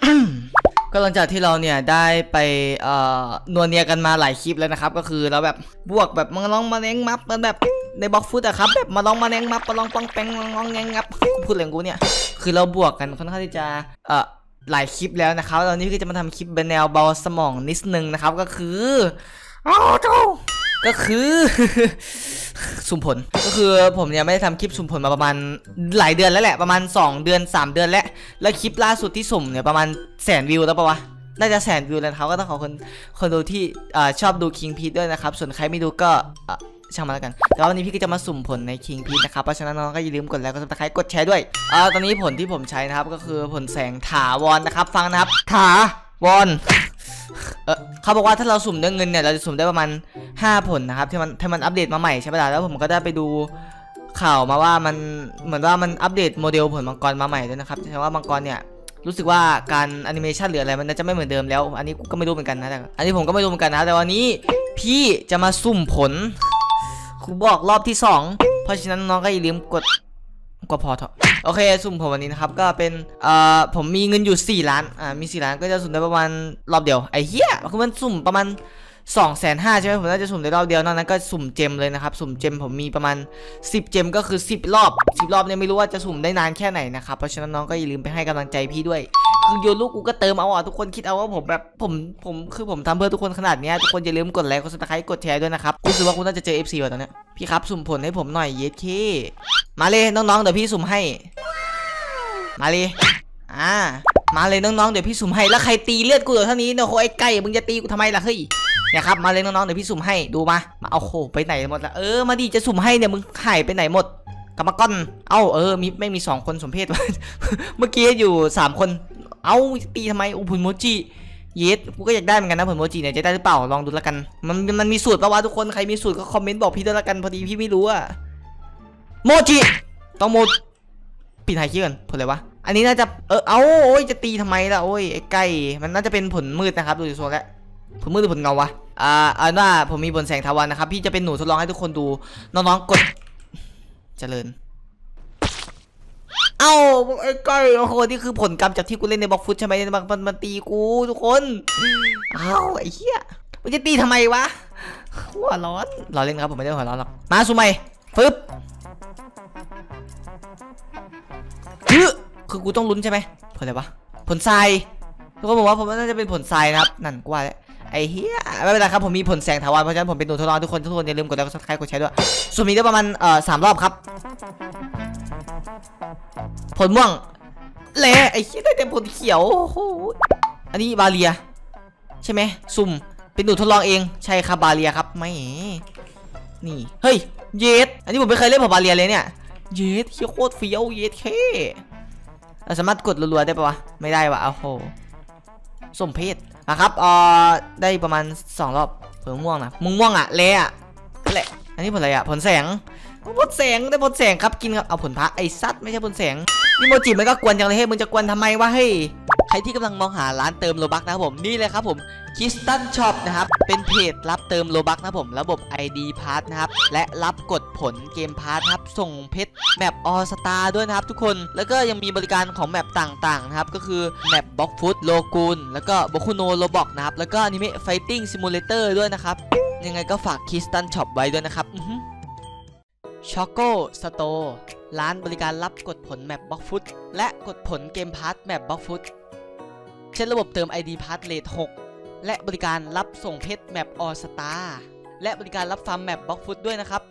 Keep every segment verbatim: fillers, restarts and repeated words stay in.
ก็หลังจากที่เราเนี่ยได้ไปเอ่อนวเนียกันมาหลายคลิปแล้วนะครับก็คือเราแบบบวกแบบมาลองมาเล้งมัฟมันแบบในบล็อกฟุตอะครับแบบมาลองมาเล้งมัฟมาลองปองแปงลองแงงงับพูดเรื่องกูเนี่ยคือเราบวกกันค่อนข้างที่จะเอ่อหลายคลิปแล้วนะครับตอนนี้คือจะมาทำคลิปแนวเบาสมองนิดนึงนะครับก็คืออ้าวเจ้าก็คือสุ่มผลก็คือผมเนี่ยไม่ได้ทำคลิปสุ่มผลมาประมาณหลายเดือนแล้วแหละประมาณสองเดือนสามเดือนแล้วแล้วคลิปล่าสุดที่สุ่มเนี่ยประมาณแสนวิวแล้วปะวะน่าจะแสนวิวแล้วเขาก็ต้องขอบคุณคนดูที่ชอบดูคิงพีทด้วยนะครับส่วนใครไม่ดูก็ช่างมาแล้วกันแต่วันนี้พี่ก็จะมาสุ่มผลในคิงพีทนะครับเพราะฉะนั้นน้องก็อย่าลืมกดไลค์กดซับสไครต์กดแชร์ด้วยอ่าตอนนี้ผลที่ผมใช้นะครับก็คือผลแสงถาวรนะครับฟังนะครับถาวรเออเขาบอกว่าถ้าเราสุ่มด้วยเงินเนี่ยเราจะสุ่มได้ประมาณห้าผลนะครับที่มันที่มันอัปเดตมาใหม่ใช่ไหมล่ะแล้วผมก็ได้ไปดูข่าวมาว่ามันเหมือนว่ามันอัปเดตโมเดลผลมังกรมาใหม่ด้วยนะครับแต่ว่ามังกรเนี่ยรู้สึกว่าการแอนิเมชันหรืออะไรมันจะไม่เหมือนเดิมแล้วอันนี้ก็ไม่รู้เหมือนกันนะแต่อันนี้ผมก็ไม่รู้เหมือนกันนะแต่วันนี้พี่จะมาสุ่มผลครูบอกรอบที่สองเพราะฉะนั้นน้องก็อย่าลืมกดก็พอเถอะโอเคสุ่มผมวันนี้นะครับก็เป็นเอ่อผมมีเงินอยู่สี่ล้านอ่ามีสี่ล้านก็จะสุ่มได้ประมาณรอบเดียวไอ้เหี้ยคือมันสุ่มประมาณสองแสนห้าใช่ไหมผมน่าจะสุ่มได้รอบเดียวนอกนั้นก็สุ่มเจมเลยนะครับสุ่มเจมผมมีประมาณสิบเจมก็คือสิบรอบสิบรอบเนี่ยไม่รู้ว่าจะสุ่มได้นานแค่ไหนนะครับเพราะฉะนั้นน้องก็อย่าลืมไปให้กำลังใจพี่ด้วยคือโยนลูกกูก็เติมเอาอ่ะทุกคนคิดเอาว่าผมแบบผมผมคือผมทำเพื่อทุกคนขนาดนี้ทุกคนอย่าลืมกดไลค์กดซับสไครต์กดแชร์ด้วยนะครับรู้สึกว่าคุณน่าจะเจอ เอฟ ซี ว่ะตอนนี้พี่ครับสุ่มผลให้ผมหน่อยเยสเคมาเลยน้องๆเดี๋ยวพี่สุ่มให้มาเลยอ่ามาเลยน้องๆเดี๋ยวพี่สุ่มให้แล้วใครตีเลือดกูเหลือเท่านี้เนี่ยโหไอ้ไก่มึงจะตีกูทำไมล่ะเฮ้ยเนี่ยครับมาเลยน้องๆเดี๋ยวพี่สุ่มให้ดูมามาเอาโหไปไหนหมดละเออมาดิจะสุ่มให้เนี่ยมึงหายไปไหนหมดกรรมกรเอ้าเออมีไม่มีสองคนสมเพศ เมื่อกี้อยู่สามคนเอ้าตีทำไมอุพุนโมจิเยสกูก็อยากได้เหมือนกันนะผลโมจิเนี่ยจะได้หรือเปล่าลองดูแล้วกันมันมันมีสูตรปะวะทุกคนใครมีสูตรก็คอมเมนต์บอกพี่ด้วยละกันพอดีพี่ไม่รู้อะโมจิต้องโมปิดหายคิดก่อนผลอะไรวะอันนี้น่าจะเออเอาโอ้ยจะตีทำไมล่ะโอ้ยไอ้ไก่มันน่าจะเป็นผลมืดนะครับดูสิโซนแล้วผลมืดหรือผลเงาวะอ่าอันว่าผมมีผลแสงทวารนะครับพี่จะเป็นหนูทดลองให้ทุกคนดูน้องๆกดเจริญเอ้าไอ้ไก่โอ้โหนี่คือผลกรรมจากที่กูเล่นในบล็อกฟุตใช่ไหมมันมันมันตีกูทุกคนเอ้าไอ้เหี้ยมันจะตีทำไมวะหัวร้อนเราเล่นครับผมไม่ได้หัวร้อนหรอกมาสู้ไหมฟึบคือกูต้องลุ้นใช่ไหมผลอะไรวะผลทรายทุกคนบอกว่าผมน่าจะเป็นผลทรายนะครับนั่นกว่าแล้วไอ้เหี้ยไม่เป็นไรครับผมมีผลแสงถาวรเพราะฉะนั้นผมเป็นหนูทดลองทุกคนทุกคนอย่าลืมกดไลค์กดซับสไครต์กดแชร์ด้วยส่วนมีได้ประมาณเอ่อสามรอบครับผลม่วงแหละไอ้เหี้ยได้แต่ผลเขียวโอ้โหอันนี้บาเลียใช่ไหมสุ่มเป็นหนูทดลองเองใช่ครับบาเลียครับไม่นี่เฮ้ยเยสอันนี้ผมไม่เคยเล่นผลบาเลียเลยเนี่ยเยสเฮียโคตรเฟี้ยวเยสเคเราสามารถกดรัวๆได้ปะวะไม่ได้วะโอ้โหสมเพศนะครับเอ่อได้ประมาณสองรอบผลม่วงนะมึงม่วงอ่ะเละอ่ะแหละอันนี้ผลอะไรอ่ะผลแสงผลแสงได้ผลแสงครับกินครับเอาผลพระไอ้ซัดไม่ใช่ผลแสงนี่โมจิมันก็กวนจังเลยเฮ้ยมึงจะกวนทำไมวะเฮ้ยใครที่กำลังมองหาร้านเติมโลบัคนะครับผมนี่เลยครับผมคิสตันช็อปนะครับเป็นเพจรับเติมโลบัคนะผมระบบ ไอ ดี พาสนะครับและรับกดผลเกมพาสครับส่งเพชรแมปออสตาด้วยนะครับทุกคนแล้วก็ยังมีบริการของแมปต่างๆนะครับก็คือแมปบล็อกฟุตโลกูนแล้วก็บคุโนโรบอกนะครับแล้วก็อนิเมะไฟติ้งซิมูเลเตอร์ด้วยนะครับยังไงก็ฝากคิสตันช็อปไว้ด้วยนะครับช็อกโกสโตร์ร้านบริการรับกดผลแมปบล็อกฟุตและกดผลเกมพาสแมปบล็อกฟุตเช่นระบบเติม ไอ ดี พาสเลทหกและบริการรับส่งเพชรแมปออสตาและบริการรับฟาร์มแมปบล็อกฟุตด้วยนะครับ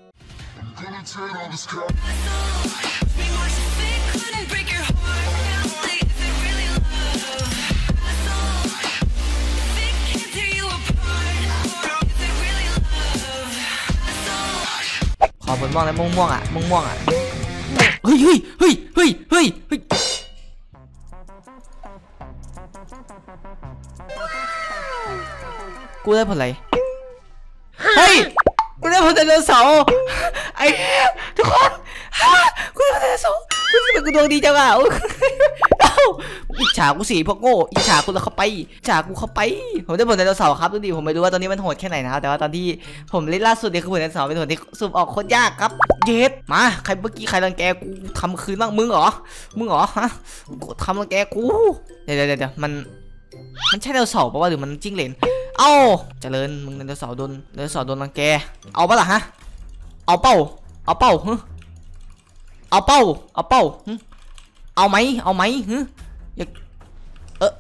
ขอผลม่วงแล้วม่วงม่วงอ่ะม่วงม่วงอ่ะเฮ้ยเฮ้ยเฮ้ยเฮ้ยเฮ้ยเฮ้ยกูได้ผลอะไรเฮ้ยกูได้ผลไดโนเสาร์ไอ้ทุกคนกูได้ผลไดโนเสาร์กูรู้สึกกูดวงดีจังอ่ะเอ้าฉากูสิพวกโง่อิจฉากูแล้วเข้าไปฉากูเข้าไปผมได้ผลไดโนเสาร์ครับดูดิผมไม่รู้ว่าตอนนี้มันโหดแค่ไหนนะครับแต่ว่าตอนที่ผมเล่นล่าสุดเนี่ยคือผลไดโนเสาร์เป็นผลที่สุ่มออกโคตรยากครับเย็ดมาใครเมื่อกี้ใครรังแกกูทำคืนบ้างมึงเหรอมึงเหรอฮะกูทำรังแกกูเดี๋ยวเดี๋ยวเดี๋ยวมันมันใช่ไดโนเสาร์ปะวะหรือมันจิ้งเหลนเอ้าเจริญมึงไดโนเสาร์โดนไดโนเสาร์โดนรังแกเอาปะล่ะฮะเอาเป้าเอาเป้าฮึเอาเป้าเอาเป้าฮึเอาไหมเอาไหมฮึอยากเออ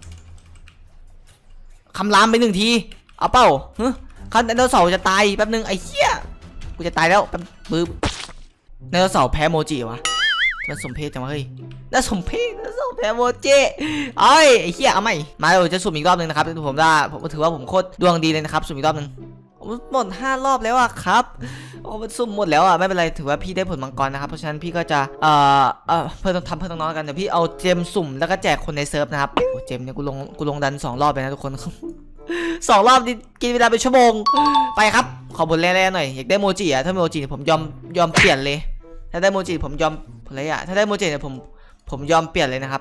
คำรามไปหนึ่งทีเอาเป้าฮึคันไดโนเสาร์จะตายแป๊บนึงไอ้เหี้ยกูจะตายแล้วแป๊บบึ้บไดโนเสาร์แพ้โมจิวะมันสมเพชจังวะเฮ้ยน่าสมเพชน่าสมเพชโมจิไอ้ไอ้เหี้ยเอาไหมมาเดี๋ยวจะสุ่มอีกรอบนึงนะครับผมได้ผมถือว่าผมโคตรดวงดีเลยนะครับสุ่มอีกรอบนึงหมดห้ารอบแล้วอะครับโอ้มันสุ่มหมดแล้วอะไม่เป็นไรถือว่าพี่ได้ผลมังกรนะครับเพราะฉะนั้นพี่ก็จะเอ่อเอ่อเพื่อนต้องทำเพื่อนน้องๆกันเดี๋ยวพี่เอาเจมสุ่มแล้วก็แจกคนในเซิร์ฟนะครับโอ้เจมเนี่ยกูลงกูลงดันสองรอบไปนะทุกคน สองรอบนี่กินเวลาเป็นชั่วโมงไปครับขอผลแร่ๆหน่อยอยากได้โมจิอะถ้าโมจิผมยอมยอมเปลี่ยนเลยถ้าได้โมจิผมยอมอะไรอะถ้าได้โมจิเนี่ยผมผมยอมเปลี่ยนเลยนะครับ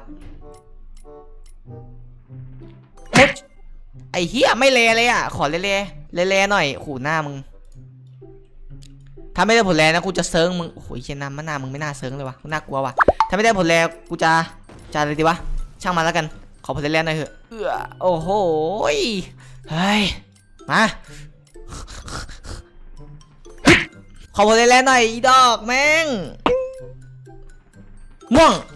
ไอ้เหี้ยไม่เลเลยอ่ะขอเล่ๆเล่ๆหน่อยขู่หน้ามึงถ้าไม่ได้ผลแรงนะกูจะเซิร์งมึงโอ้โหเชียน้ำมันหน้ามึงไม่น่าเซิร์งเลยวะน่ากลัววะถ้าไม่ได้ผลแรงกูจะจะอะไรดีวะช่างมันแล้วกันขอผลแรงหน่อยเถอะเออโอ้โหเฮ้ยมาขอผลแรงหน่อยอีดอกแม่งม่วง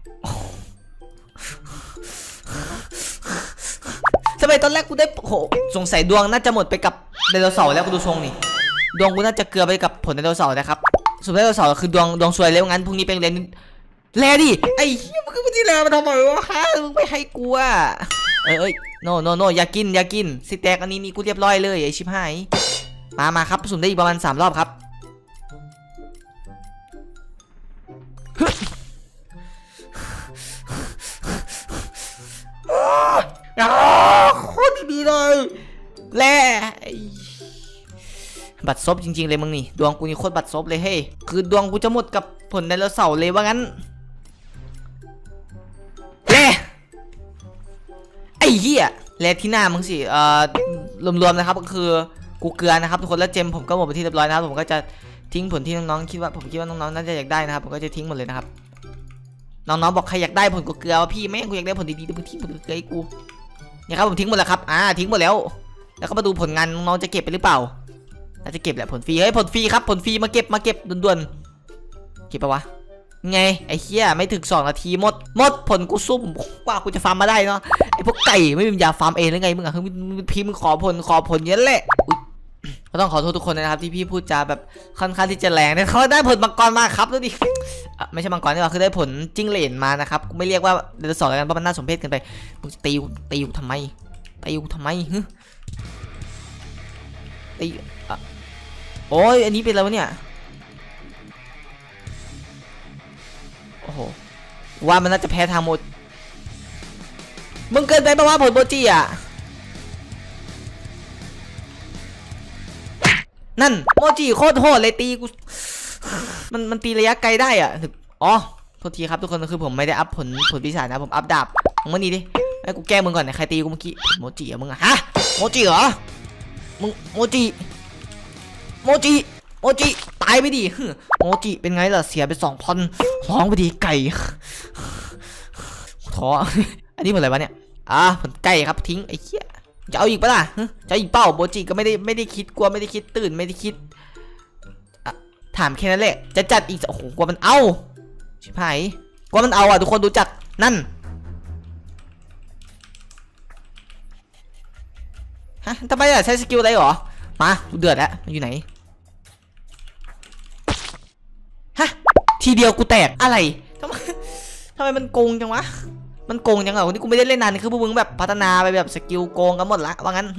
ทำไมตอนแรกกูได้โหสงสัยดวงน่าจะหมดไปกับไดโนเสาร์แล้วกูดูทรงนี่ดวงกูน่าจะเกลือไปกับผลไดโนเสาร์นะครับสุดไดโนเสาร์คือดวงดวงสวยแล้วงั้นพรุ่งนี้เป็นเรียนแลดิไอ้เหี้ยมึงไม่ได้แลมาทำไมวะฮะมึงไม่ให้กูอ่ะเอ้ยเอ้ยโนโนโนอย่ากินอย่ากินสิแตกอันนี้นี่กูเรียบร้อยเลยไอ้ชิบหายมามาครับสุ่มได้อีกประมาณสามรอบครับโคตรดีเลยแล่บัตรซบจริงๆเลยมึงนี่ดวงกูนี่โคตรบัตรซบเลยเฮ้ยคือดวงกูจะหมดกับผลไดโนเสาร์เลยว่างั้นแล่ไอ้เหี้ยแล่ที่หน้ามึงสิเอ่อรวมๆนะครับก็คือกูเกลือนะครับทุกคนแล้วเจมผมก็หมดไปที่เรียบร้อยนะครับผมก็จะทิ้งผลที่น้องๆคิดว่าผมคิดว่าน้องๆน่าจะอยากได้นะครับผมก็จะทิ้งหมดเลยนะครับน้องๆบอกใครอยากได้ผลกูเกลือว่าพี่แม่งกูอยากได้ผลดีๆแต่มึงทิ้งผลเกลือให้กูเนี่ยครับผมทิ้งหมดแล้วครับอ่าทิ้งหมดแล้วแล้วก็มาดูผลงานน้องจะเก็บไปหรือเปล่าน่าจะเก็บแหละผลฟรีเฮ้ยผลฟรีครับผลฟรีมาเก็บมาเก็บด่วนๆเก็บปะวะไงไอ้เหี้ยไม่ถึงสองนาทีหมดหมดผลกูซุ่มกว่ากูจะฟาร์มมาได้เนาะไอ้พวกไก่ไม่มีปัญญาฟาร์มเองหรือไงมึงอะคือพิมพ์ขอผลขอผลเยอะแหละก็ต้องขอโทษทุกคนนะครับที่พี่พูดจาแบบค่อนข้างที่จะแรงเนี่ยเขาได้ผลมังกรมาครับดูดิไม่ใช่มังกรนี่หว่าคือได้ผลจิ้งเหลนมานะครับไม่เรียกว่าเดลสองแล้วกันเพราะมันน่าสมเพชกันไปมึงตีกูตีกูทำไมตีกูทำไมฮึตีโอ้ยอันนี้เป็นอะไรวะเนี่ยโอ้โหว่ามันน่าจะแพ้ทางหมดมึงเกินไปปะวะผลโบจิอ่ะนั่นโมจิโคตรโหดเลยตีกูมันมันตีระยะไกลได้อ่ะอ๋อโทษทีครับทุกคนคือผมไม่ได้อัพผลผลปีศาจนะผมอัพดาบมึงมานี่ดิไอ้กูแก้มึงก่อนนะใครตีกูเมื่อกี้โมจิอ่ะมึงอะฮะโมจิเหรอมึงโมจิโมจิโมจิตายไปดิโมจิเป็นไงล่ะเสียไปสองพันร้องไปดิไก่ท้ออันนี้ผลอะไรวะเนี่ยอ่ะผลไก่ครับทิ้งไอ้เหี้ยจะเอาอีกปะล่ะจะเอาอีกเป้าโบจิก็ไม่ได้ไม่ได้คิดกลัวไม่ได้คิดตื่นไม่ได้คิดถามแค่นั้นแหละจะจัดอีกโอ้โหกลัวมันเอาชิบหายกลัวมันเอาอ่ะทุกคนดูจักนั่นฮะทำไมอ่ะใช้สกิลอะไรหรอมาดูเดือดแล้วมันอยู่ไหนฮะทีเดียวกูแตกอะไรทำไมทำไมมันโกงจังวะมันโกงจังเหรอวันนี้กูไม่ได้เล่นนานคือพวกมึงแบบพัฒนาไปแบบสกิลโกงกันหมดละว่างั้น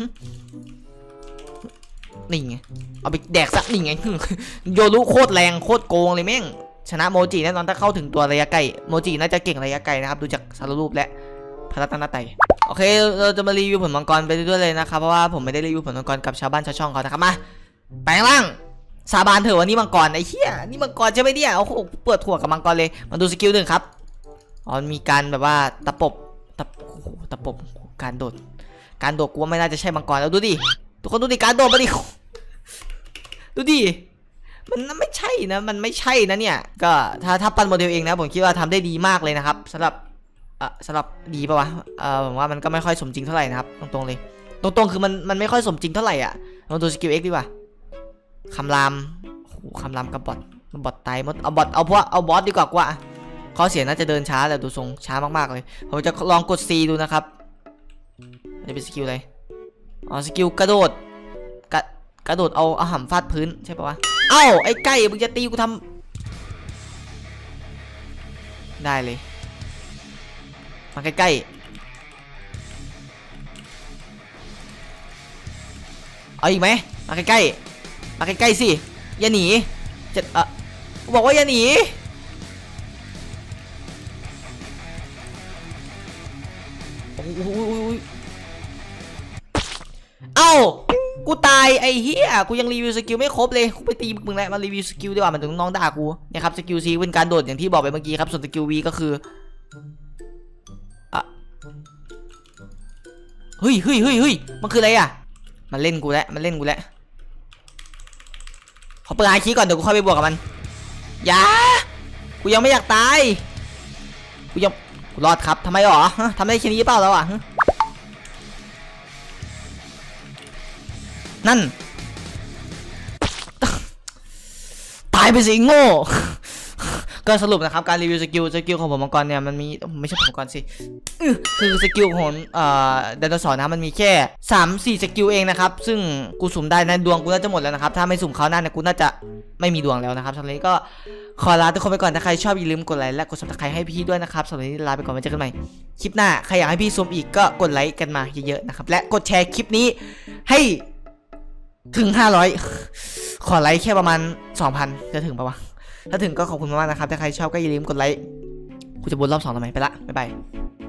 นี่ไงเอาไปแดกซะนี่ไงโยรุโคตรแรงโคตรโกงเลยแม่งชนะโมจิแน่นอนถ้าเข้าถึงตัวระยะไกลโมจิน่าจะเก่งระยะไกลนะครับดูจากสารรูปและพระรัตนตรัยโอเคเราจะมารีวิวผลมังกรไปด้วยเลยนะครับเพราะว่าผมไม่ได้รีวิวผลมังกรกับชาวบ้านชาวช่องเขานะครับมาแปลงร่างสาบานเถอะวันนี้มังกรไอ้เหี้ยนี่มังกรใช่ไหมเนี่ยโอ้โหเปิดถั่วกับมังกรเลยมาดูสกิลหนึ่งครับอ๋อมีการแบบว่าตะปบตะโอ้โหตะปบการโดดการโดดกูว่าไม่น่าจะใช่มังกรแล้วดูดิทุกคนดูดิการโดดมาดิดูดิมันไม่ใช่นะมันไม่ใช่นะเนี่ยก็ถ้าถ้าปั้นโมเดลเองนะผมคิดว่าทำได้ดีมากเลยนะครับสำหรับอ่ะสำหรับดีป่าวะเออผมว่ามันก็ไม่ค่อยสมจริงเท่าไหร่นะครับตรงๆเลยตรงๆคือมันมันไม่ค่อยสมจริงเท่าไหร่อ่ะลองดูสกิลเอ็กดีกว่าคำรามโอ้โหคำรามกับบอทบอทตายหมดเอาบอทเอาพวกเอาบอสดีกว่ากว่าข้อเสียน่าจะเดินช้าแต่ดูทรงช้ามากๆเลยผมจะลองกด C ดูนะครับจะเป็นสกิลอะไรอ๋อสกิลกระโดดกระกระโดดเอาเอาหำฟาดพื้นใช่ปะวะเอ้าไอ้ไก่มึงจะตีกูทำได้เลยมาใกล้ๆเอาอีกไหมมาใกล้ๆมาใกล้ๆสิอย่าหนีจะเออกูบอกว่าอย่าหนีโอ้ยเอ้ากูตายไอ้เหี้ยกูยังรีวิวสกิลไม่ครบเลยกูไปตีมึงแล้วมารีวิวสกิลดีกว่ามันถึงน้องด่ากูเนี่ยครับสกิล C เป็นการโดดอย่างที่บอกไปเมื่อกี้ครับส่วนสกิล V ก็คืออะเฮ้ยเฮ้ยเฮ้ยเฮ้ยมันคืออะไรอ่ะมันเล่นกูแล้วมันเล่นกูแล้วขอเปิดไอคีก่อนเดี๋ยวกูค่อยไปบวกกับมันอย่ากูยังไม่อยากตายกูยังกูรอดครับทำไมหรอทำได้แค่นี้เปล่าแล้วอ่ะนั่นตายไปสิโง่ก็สรุปนะครับการรีวิวสกิลสกิลของผมมังกรเนี่ยมันมีไม่ใช่ผมมังกรสิคือสกิลของเอ่อไดโนเสาร์นะมันมีแค่สามสี่สกิลเองนะครับซึ่งกูสุ่มได้นะดวงกูน่าจะหมดแล้วนะครับถ้าไม่สุ่มเขาหน้าเนี่ยกูน่าจะไม่มีดวงแล้วนะครับสำหรับนี้ก็ขอลาทุกคนไปก่อนถ้าใครชอบอย่าลืมกดไลค์และกดซับสไครต์ให้พี่ด้วยนะครับสำหรับนี้ลาไปก่อนไว้เจอกันใหม่คลิปหน้าใครอยากให้พี่ซูมอีกก็กดไลค์กันมาเยอะๆนะครับและกดแชร์คลิปนี้ให้ถึงห้าร้อยขอไลค์แค่ประมาณ สองพัน จะถึงปะวะถ้าถึงก็ขอบคุณมากๆนะครับถ้าใครชอบก็อย่าลืมกดไลค์กูจะบนรอบสองทำไมไปละบ๊ายบาย